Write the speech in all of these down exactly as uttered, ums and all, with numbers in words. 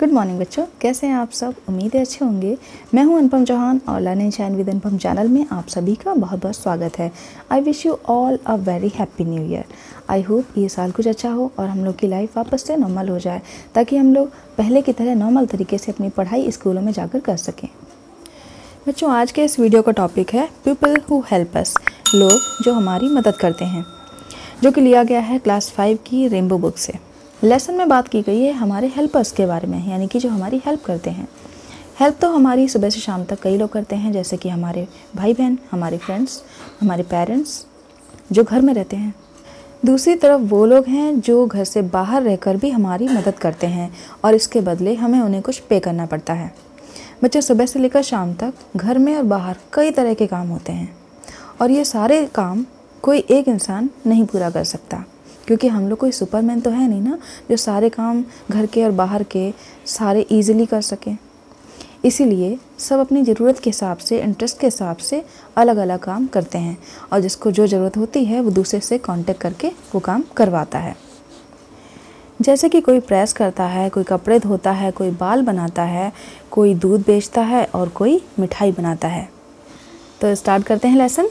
Good morning बच्चों, कैसे हैं आप सब। उम्मीद है अच्छे होंगे। मैं हूं अनुपम चौहान और learning chain with Anupam channel में आप सभी का बहुत बहुत स्वागत है। I wish you all a very happy new year. I hope ये साल कुछ अच्छा हो और हम लोग की लाइफ वापस से नॉर्मल हो जाए, ताकि हम लोग पहले की तरह नॉर्मल तरीके से अपनी पढ़ाई स्कूलों में जाकर कर सकें। बच्चों, आज के इस वीडियो का टॉपिक है पीपल हु हेल्प अस, लोग जो हमारी मदद करते हैं, जो कि लिया गया है क्लास फाइव की रेनबो बुक से। लेसन में बात की गई है हमारे हेल्पर्स के बारे में, यानी कि जो हमारी हेल्प करते हैं। हेल्प तो हमारी सुबह से शाम तक कई लोग करते हैं, जैसे कि हमारे भाई बहन, हमारे फ्रेंड्स, हमारे पेरेंट्स जो घर में रहते हैं। दूसरी तरफ वो लोग हैं जो घर से बाहर रहकर भी हमारी मदद करते हैं और इसके बदले हमें उन्हें कुछ पे करना पड़ता है। बच्चे, सुबह से लेकर शाम तक घर में और बाहर कई तरह के काम होते हैं और ये सारे काम कोई एक इंसान नहीं पूरा कर सकता, क्योंकि हम लोग कोई सुपरमैन तो है नहीं ना, जो सारे काम घर के और बाहर के सारे इजीली कर सकें। इसीलिए सब अपनी ज़रूरत के हिसाब से, इंटरेस्ट के हिसाब से अलग अलग काम करते हैं और जिसको जो ज़रूरत होती है वो दूसरे से कांटेक्ट करके वो काम करवाता है। जैसे कि कोई प्रेस करता है, कोई कपड़े धोता है, कोई बाल बनाता है, कोई दूध बेचता है और कोई मिठाई बनाता है। तो स्टार्ट करते हैं लेसन।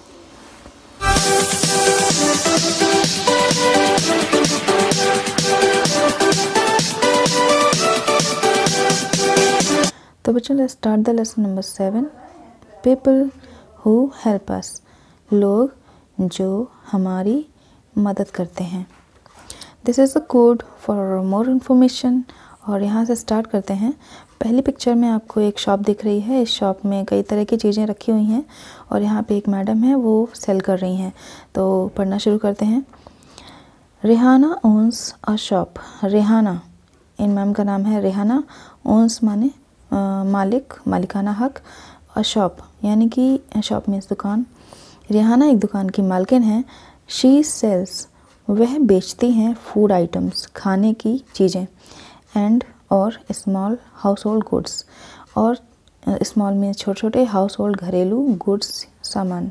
तो बच्चों, let's start the lesson number seven, people who help us, लोग जो हमारी मदद करते हैं। This is the code for more information. और यहाँ से स्टार्ट करते हैं। पहली पिक्चर में आपको एक शॉप दिख रही है। इस शॉप में कई तरह की चीज़ें रखी हुई हैं और यहाँ पे एक मैडम है, वो सेल कर रही हैं। तो पढ़ना शुरू करते हैं। Rehana owns a shop. Rehana, इन मैम का नाम है रेहाना। ओन्स माने आ, मालिक, मालिकाना हक। अ शॉप यानी कि शॉप मीन्स दुकान। रेहाना एक दुकान की मालकिन है। शी सेल्स, वह बेचती हैं फूड आइटम्स, खाने की चीज़ें। एंड और स्मॉल हाउस होल्ड गुड्स, और स्मॉल मीन्स छोटे छोटे, हाउस होल्ड घरेलू, गुड्स सामान,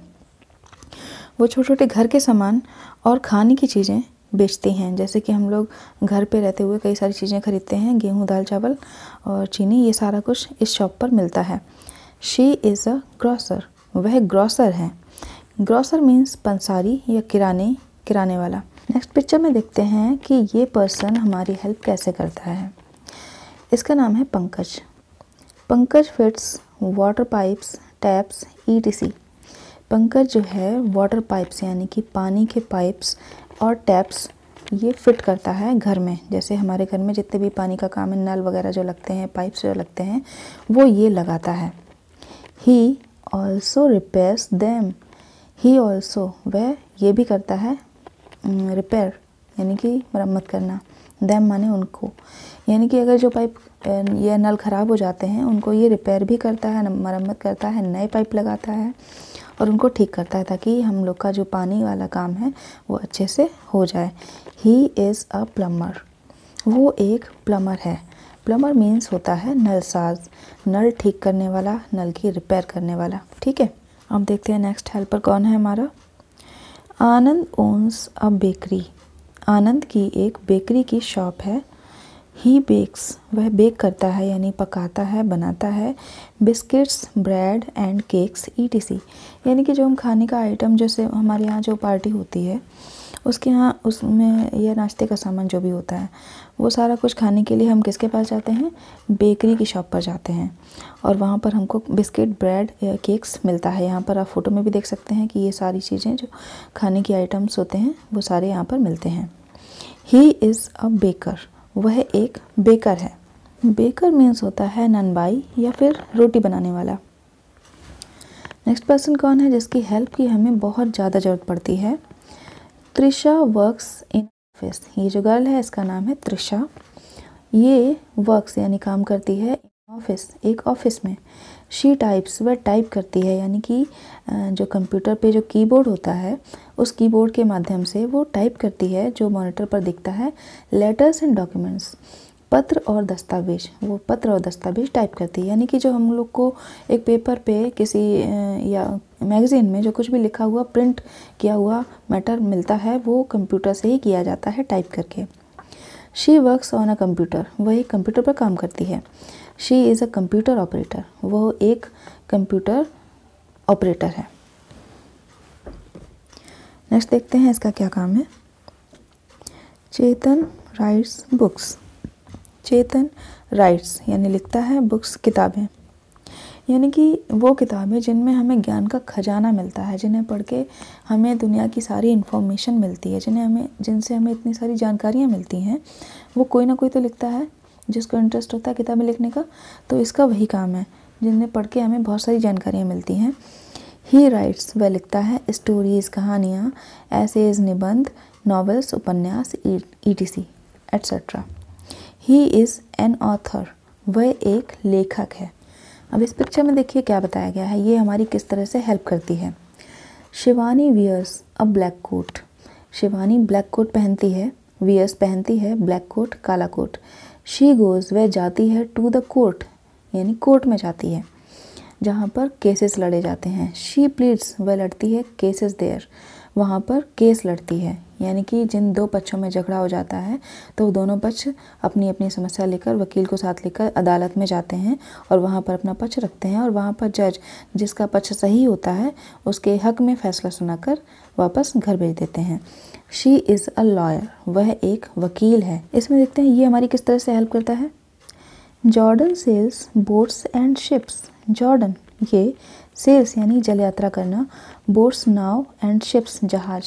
वो छोटे छोटे घर के सामान और खाने की चीज़ें बेचती हैं। जैसे कि हम लोग घर पे रहते हुए कई सारी चीज़ें खरीदते हैं, गेहूँ, दाल, चावल और चीनी, ये सारा कुछ इस शॉप पर मिलता है। शी इज़ अ ग्रॉसर, वह ग्रॉसर है। ग्रॉसर मीन्स पंसारी या किराने किराने वाला। नेक्स्ट पिक्चर में देखते हैं कि ये पर्सन हमारी हेल्प कैसे करता है। इसका नाम है Pankaj. Pankaj fits water pipes, taps, E T C. Pankaj जो है वाटर पाइप्स यानी कि पानी के पाइप्स और टैप्स ये फिट करता है घर में। जैसे हमारे घर में जितने भी पानी का काम है, नल वगैरह जो लगते हैं, पाइप्स जो लगते हैं, वो ये लगाता है। He also repairs them. He also, वह ये भी करता है रिपेयर यानी कि मरम्मत करना। देम माने उनको, यानी कि अगर जो पाइप या नल ख़राब हो जाते हैं उनको ये रिपेयर भी करता है, मरम्मत करता है, नए पाइप लगाता है और उनको ठीक करता है, ताकि हम लोग का जो पानी वाला काम है वो अच्छे से हो जाए। ही इज़ अ प्लम्बर, वो एक प्लम्बर है। प्लम्बर मीन्स होता है नलसाज, नल ठीक करने वाला, नल की रिपेयर करने वाला। ठीक है, अब देखते हैं नेक्स्ट हेल्पर कौन है हमारा। आनंद ओन्स अ बेकरी। आनंद की एक बेकरी की शॉप है। ही बेक्स, वह बेक करता है यानी पकाता है, बनाता है, biscuits, bread and cakes, E T C. यानी कि जो हम खाने का आइटम, जैसे हमारे यहाँ जो पार्टी होती है उसके यहाँ, उसमें यह नाश्ते का सामान जो भी होता है, वो सारा कुछ खाने के लिए हम किसके पास जाते हैं? बेकरी की शॉप पर जाते हैं और वहाँ पर हमको बिस्किट, ब्रेड या केक्स मिलता है। यहाँ पर आप फोटो में भी देख सकते हैं कि ये सारी चीज़ें जो खाने की आइटम्स होते हैं वो सारे यहाँ पर मिलते हैं। ही इज़ अ बेकर, वह एक बेकर है। बेकर मीन्स होता है ननबाई या फिर रोटी बनाने वाला। नेक्स्ट पर्सन कौन है जिसकी हेल्प की हमें बहुत ज़्यादा ज़रूरत पड़ती है? Trisha works in office. ये जो गर्ल है इसका नाम है त्रिशा। ये वर्क्स यानी काम करती है, ऑफिस एक ऑफिस में। शी टाइप्स, वह टाइप करती है, यानी कि जो कंप्यूटर पे जो कीबोर्ड होता है उस कीबोर्ड के माध्यम से वो टाइप करती है, जो मॉनिटर पर दिखता है, लेटर्स एंड डॉक्यूमेंट्स, पत्र और दस्तावेज। वो पत्र और दस्तावेज टाइप करती है, यानी कि जो हम लोग को एक पेपर पे किसी या मैगज़ीन में जो कुछ भी लिखा हुआ, प्रिंट किया हुआ मैटर मिलता है, वो कंप्यूटर से ही किया जाता है टाइप करके। She works on a computer, वह एक कंप्यूटर पर काम करती है। She is a computer operator, वह एक कंप्यूटर ऑपरेटर है। नेक्स्ट देखते हैं इसका क्या काम है। Chetan writes books, Chetan writes यानी लिखता है, बुक्स किताबें, यानी कि वो किताबें जिनमें हमें ज्ञान का खजाना मिलता है, जिन्हें पढ़ के हमें दुनिया की सारी इन्फॉर्मेशन मिलती है, जिन्हें हमें जिनसे हमें इतनी सारी जानकारियाँ मिलती हैं, वो कोई ना कोई तो लिखता है जिसको इंटरेस्ट होता है किताबें लिखने का। तो इसका वही काम है, जिन्हें पढ़ के हमें बहुत सारी जानकारियाँ मिलती हैं। ही राइट्स, वह लिखता है, स्टोरीज़, कहानियाँ, एसेज, निबंध, नॉवेल्स, उपन्यास, E T C et cetera. He is an author, वह एक लेखक है। अब इस पिक्चर में देखिए क्या बताया गया है, ये हमारी किस तरह से हेल्प करती है। Shivani wears a black coat, Shivani black coat पहनती है, वियर्स पहनती है, ब्लैक कोट काला कोट। शी गोज़, वह जाती है, टू द कोर्ट यानी कोर्ट में जाती है जहाँ पर केसेस लड़े जाते हैं। शी प्लीड्स, वह लड़ती है, केसेस देयर, वहाँ पर केस लड़ती है, यानी कि जिन दो पक्षों में झगड़ा हो जाता है तो दोनों पक्ष अपनी अपनी समस्या लेकर वकील को साथ लेकर अदालत में जाते हैं और वहाँ पर अपना पक्ष रखते हैं और वहाँ पर जज जिसका पक्ष सही होता है उसके हक में फैसला सुनाकर वापस घर भेज देते हैं। शी इज़ अ लॉयर, वह एक वकील है। इसमें देखते हैं ये हमारी किस तरह से हेल्प करता है। Jordan sells boats and ships, Jordan ये सेल्स यानी जल यात्रा करना, बोट्स नाव एंड शिप्स जहाज,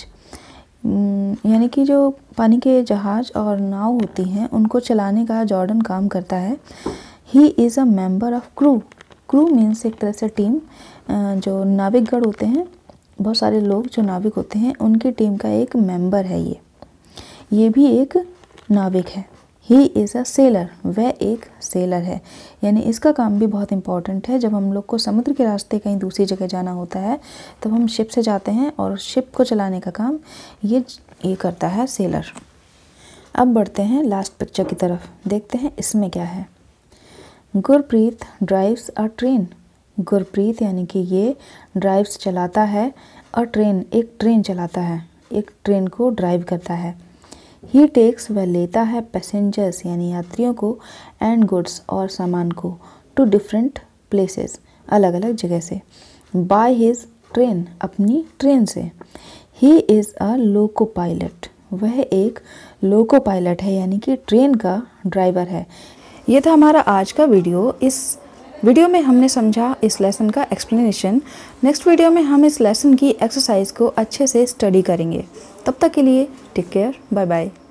यानी कि जो पानी के जहाज और नाव होती हैं उनको चलाने का जॉर्डन काम करता है। He is a member of crew, crew means एक तरह से टीम, जो नाविकगण होते हैं, बहुत सारे लोग जो नाविक होते हैं उनकी टीम का एक मेंबर है ये ये भी एक नाविक है। ही इज़ अ सेलर, वह एक सेलर है, यानी इसका काम भी बहुत इंपॉर्टेंट है। जब हम लोग को समुद्र के रास्ते कहीं दूसरी जगह जाना होता है तब हम शिप से जाते हैं और शिप को चलाने का काम ये ये करता है सेलर। अब बढ़ते हैं लास्ट पिक्चर की तरफ, देखते हैं इसमें क्या है। Gurpreet drives a train, Gurpreet यानी कि ये ड्राइव्स चलाता है, अ ट्रेन एक ट्रेन चलाता है, एक ट्रेन को ड्राइव करता है। ही टेक्स, वह लेता है, पैसेंजर्स यानी यात्रियों को, एंड गुड्स और सामान को, टू डिफरेंट प्लेसेस अलग अलग जगह से, बाय हिज ट्रेन अपनी ट्रेन से। He is a loco pilot, वह एक लोको पायलट है यानी कि ट्रेन का ड्राइवर है। ये था हमारा आज का वीडियो। इस वीडियो में हमने समझा इस लेसन का एक्सप्लेनेशन। नेक्स्ट वीडियो में हम इस लेसन की एक्सरसाइज को अच्छे से स्टडी करेंगे। तब तक के लिए टेक केयर, बाय बाय।